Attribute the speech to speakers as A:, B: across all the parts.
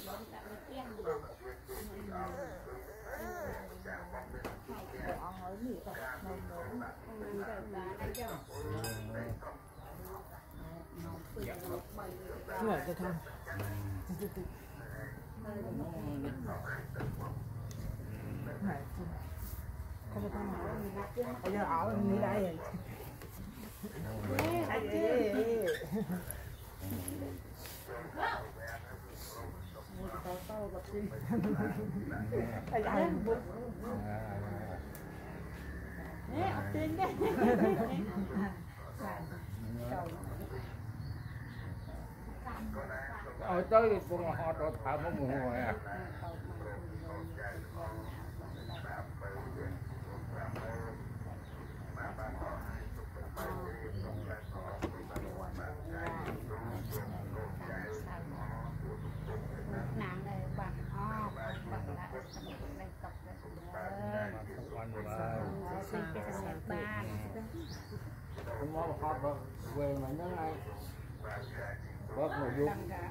A: Này cho thằng này không có thằng nào bây giờ ảo như đây rồi
B: ở tới thì cũng họ đột thảo một mùa rồi à.
C: nàng này bằng o bằng lại này cọc này xin cái thằng ba
B: Không có họ đột về mà nó này bớt nội dung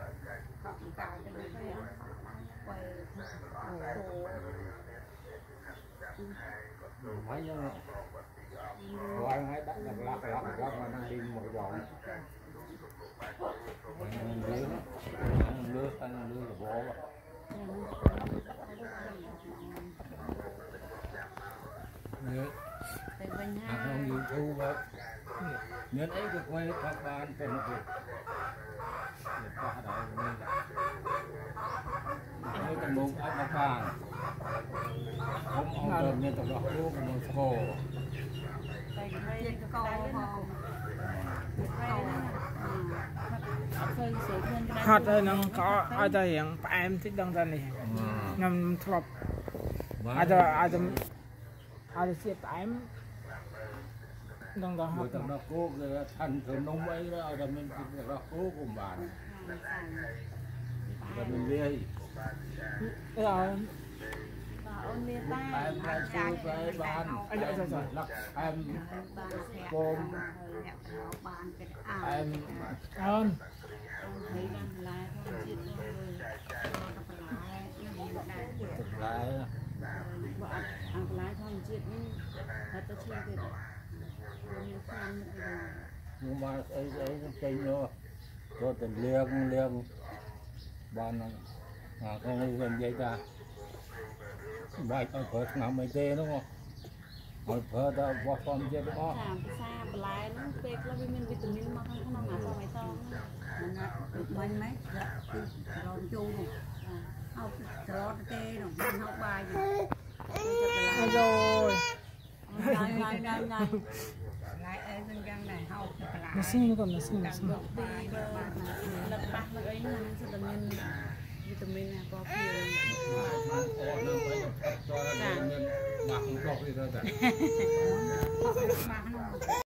B: mấy nhân quan hay đặt lắc mà đang đi một dọn lứa anh lứa là bố không nhiều thu vậy nên ấy được quay các bạnเป็นviệcนี่ตะมุกอันมาฟังผมเอาเดินเนี่ยตะดอกลูกมันโค
A: hot rồi nó có ai ta hiện em thích đăng ra này nằm thọp ai ta xếp em đăng ra hot
B: tะดอกลูกเลยท่านเธอนุ่มไว้แล้วจะมันกินตะดอกลูกผมบานจะมันเลี้ย
A: rồi
B: em ra chú với ban lắc em bom em
A: ơn
B: lại nhưng mà ấy kinh nữa cho tình liêng ban không gần vậy ta bài ở phật nằm ở đây đúng không ở phật đã vào phòng chơi đúng không
C: xa lại nó phê nó vitamin mà không có nào sao mày to mình mấy rồi chu học cho tê rồi mình học bài
A: rồi
C: lại ấy dân dân này học
A: nó xin còn nó xin
C: lật bạc nó ấy là vitamin này có nhiều